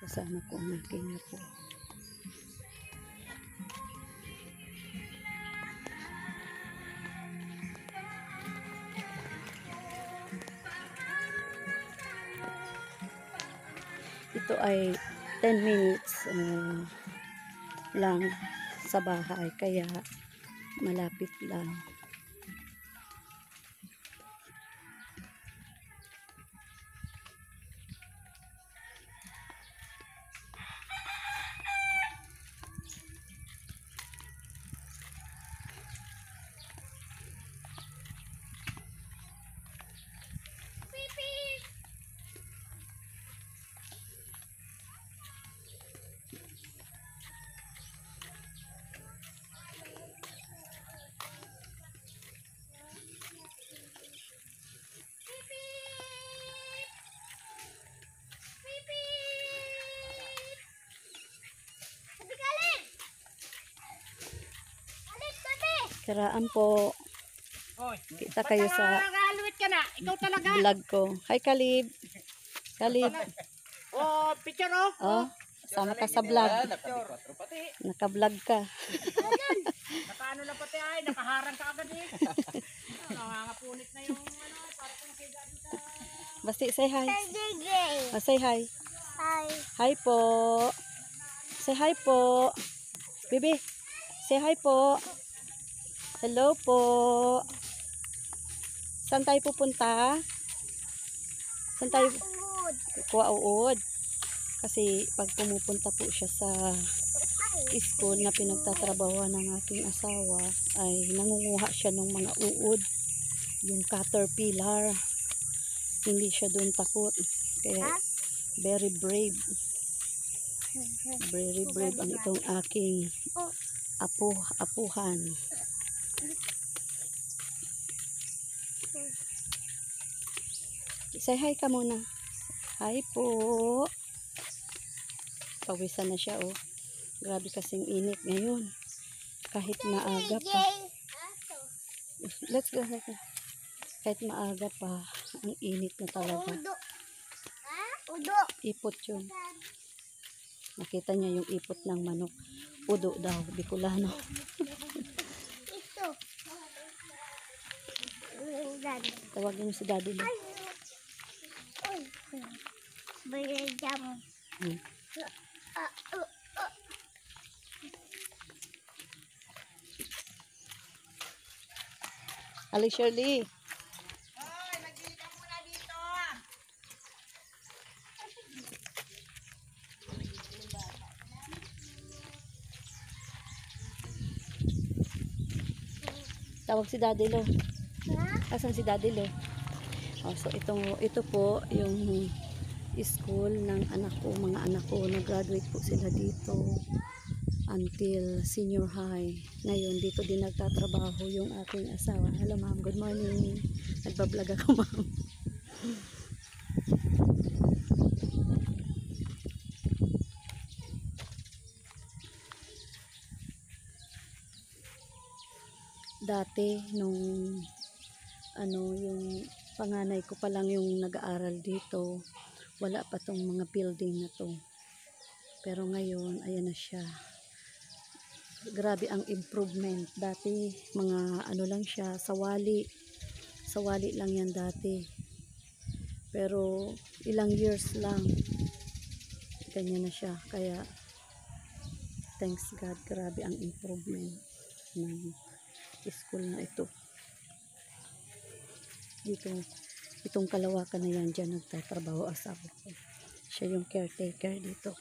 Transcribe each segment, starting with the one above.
Kasama ko ang aking apo. Ito ay 10 minutes lang sa bahay, kaya malapit lang. Karaan po. Kita kayo sa vlog ko. Hi Kalib. Kalib. Oh, picture oh. Oh, sama ka sa vlog. Naka-vlog ka. Nakaano na pati ay, nakaharang ka agad eh. Nangangapunit na yung ano, para kung siga dito. Basti, say hi. Oh, say hi. Hi. Hi po. Say hi po. Bibi, say hi po. Hello po. Saan tayo pupunta? Saan tayo? Kuha uod. Kasi pag pumupunta po siya sa school na pinagtatrabahuan ng aking asawa, ay nangunguha siya ng mga uod. Yung caterpillar. Hindi siya doon takot. Kaya very brave. Very brave ang itong aking apuhan. Say hi ka muna. Hi po. Pawisan na siya oh. Grabe kasing init ngayon. Kahit maaga pa. Let's go. Kahit maaga pa, ang init na talaga. Ipot yun. Nakita niya yung ipot ng manok. Udo daw, Bicolano. Tawagin mo si daddy mo. Ali Shirley. Hoy, nagdili ka muna dito. Tawag si daddy lo. Asan si daddy lo? Oh, so ito po yung school ng anak ko, mga anak ko. Nag-graduate po sila dito until senior high. Ngayon, dito din nagtatrabaho yung aking asawa. Hello ma'am, good morning. Nagbablog ako ma'am. Dati, nung yung panganay ko pa lang yung nag-aaral dito, wala pa tong mga building na to. Pero ngayon, ayan na siya. Grabe ang improvement. Dati mga lang siya, sawali lang yan dati, pero ilang years lang ganyan na siya. Kaya thanks God, grabe ang improvement ng school na ito. Dito, itong Kalawakan na yan, dyan nagtatrabaho asawa ko. Siya yung caretaker dito.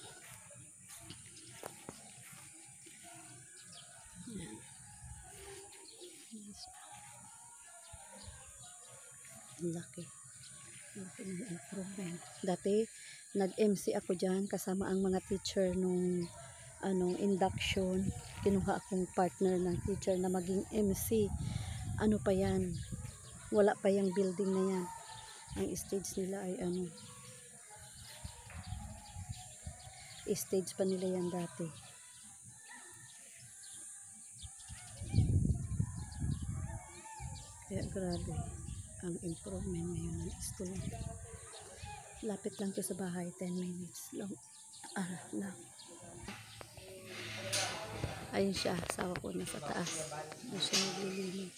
Laki ng improvement. Dati nag-MC ako dyan kasama ang mga teacher nung induction. Kinuha akong partner ng teacher na maging MC. Ano pa yan, wala pa yung building na yan. Ang stage nila ay stage pa nila yan dati. Kaya grabe ang improvement ngayon ng school. Lapit lang to sa bahay, 10 minutes lang lang. Ayun siya, asawa ko na sa taas. Ayun siya naglilinis.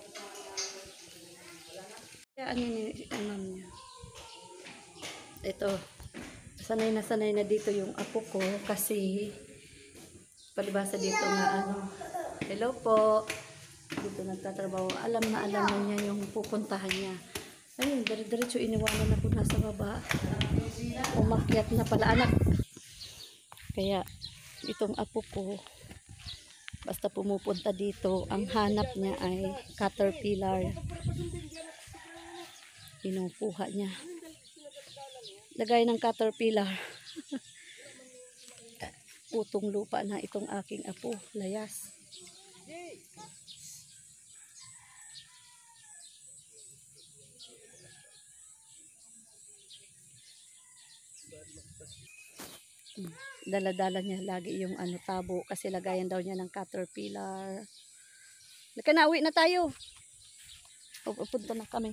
Kaya ano ni ma'am niya. Ito, sanay na dito yung apo ko kasi palibasa dito nga ano. Hello po. Dito nagtatrabaho. Alam na niya yung pupuntahan niya. Ayun, dire-diretso iniwanan ako nasa baba. Umakyat na pala anak. Kaya itong apo ko, basta pumupunta dito, ang hanap niya ay caterpillar. Kinukuha niya. Lagay ng caterpillar. Putong lupa na itong aking apo, layas. Dala-dala niya lagi yung ano tabo kasi lagayan daw niya ng caterpillar. Laka na, uwi na tayo. Pupunta na kami.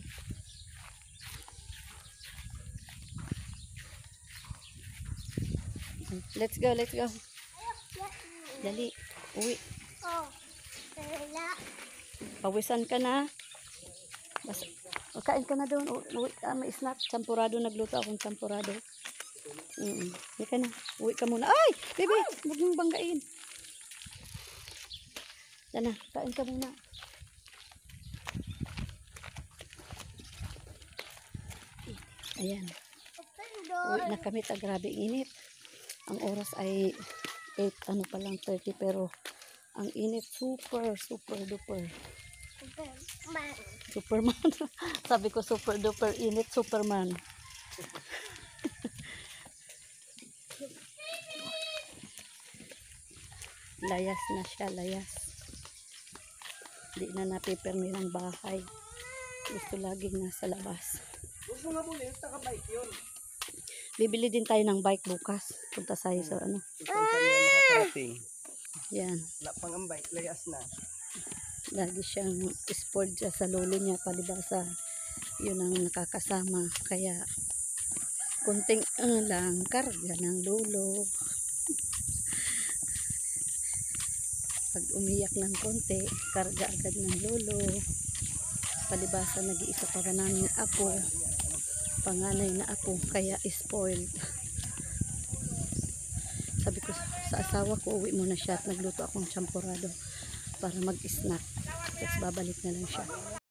Let's go, let's go. Dali, uwi. Pawisan ka na. Basta, kain ka na doon. Uwi ka, may snack. Champurado, nagluto akong champurado. Uwi ka na. Uwi ka muna. Ay! Baby! Huwag mong banggain. Yan na, kain ka muna. Ayan. Uwi na kami. Grabe init. Ang oras ay 8, ano pa lang 30, pero ang init super duper. Superman. Sabi ko super duper init, Superman. Layas na siya, layas. Hindi na napipermi ng bahay. Gusto laging nasa labas. Gusto nga muli, taka-bike yun. Bibili din tayo ng bike bukas. Punta tayo sa ano. Yan. Wala pang ang bike, layas na. Lagi siyang spoiled siya sa lolo niya. Palibasa, yun ang nakakasama. Kaya, kunting lang, karga ng lolo. Pag umiyak ng konti, karga agad ng lolo. Palibasa, nag-iisa para namin apo. Panganay na apo, kaya spoiled. Sabi ko sa asawa ko, uwi muna siya at nagluto akong champurado para mag-snack. Tapos babalik na lang siya.